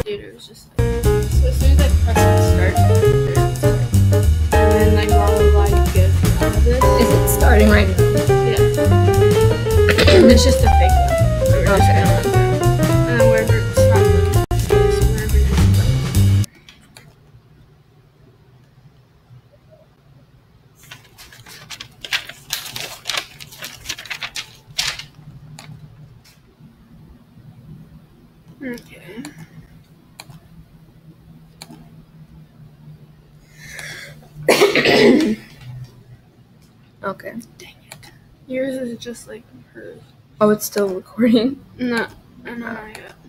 Dude, it was just like, so as soon as I press start, and then like blah blah blah, you get out of this. Is it starting right now? Yeah. It's just a fake one. So we're just Okay. gonna run through. And then wherever it's not wherever it is. Okay. Okay. Dang it. Yours is just like hers. Oh, it's still recording. No, I know not yet.